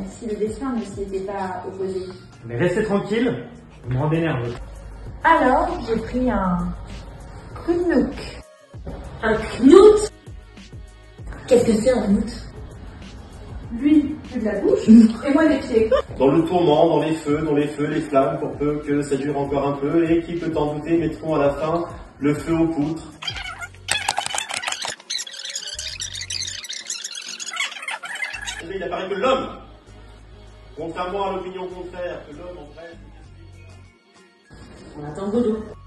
si le destin ne s'y était pas opposé. Mais restez tranquille, vous me rendez nerveux. Alors, j'ai pris un knouk. Un knout? Qu'est-ce que c'est un knout? Lui, plus de la bouche, et moi des pieds. Dans le tourment, dans les feux, les flammes, pour peu que ça dure encore un peu, et qui peut en douter, mettront à la fin le feu aux poutres. Il apparaît que l'homme, contrairement à l'opinion contraire, que l'homme en reste... On attend Godot.